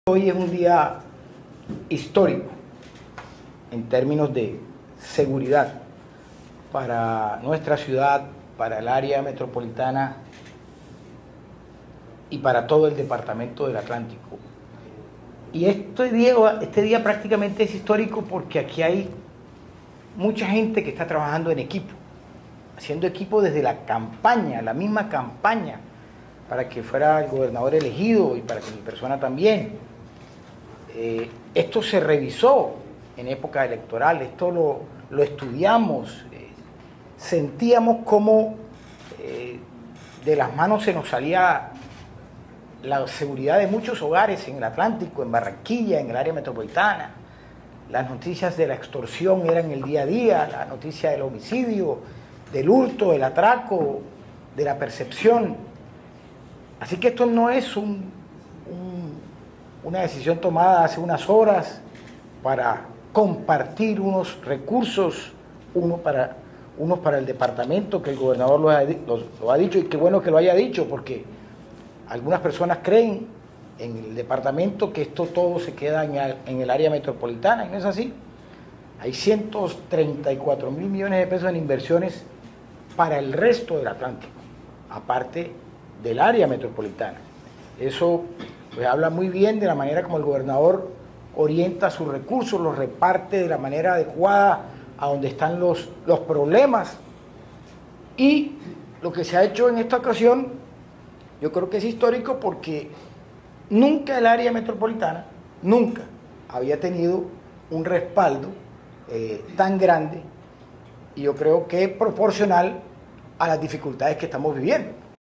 Hoy es un día histórico en términos de seguridad para nuestra ciudad, para el área metropolitana y para todo el departamento del Atlántico. Y este día prácticamente es histórico porque aquí hay mucha gente que está trabajando en equipo, haciendo equipo desde la campaña, la misma campaña, para que fuera el gobernador elegido y para que mi persona también. Esto se revisó en época electoral, esto lo estudiamos, sentíamos cómo de las manos se nos salía la seguridad de muchos hogares en el Atlántico, en Barranquilla, en el área metropolitana. Las noticias de la extorsión eran el día a día, la noticia del homicidio, del hurto, del atraco, de la percepción. Así que esto no es una decisión tomada hace unas horas para compartir unos recursos, unos para el departamento, que el gobernador lo ha dicho, y qué bueno que lo haya dicho, porque algunas personas creen en el departamento que esto todo se queda en el área metropolitana, y no es así. Hay 134 mil millones de pesos en inversiones para el resto del Atlántico, aparte del área metropolitana. Eso pues habla muy bien de la manera como el gobernador orienta sus recursos, los reparte de la manera adecuada a donde están los problemas. Y lo que se ha hecho en esta ocasión, yo creo que es histórico porque nunca el área metropolitana, nunca había tenido un respaldo tan grande, y yo creo que proporcional a las dificultades que estamos viviendo.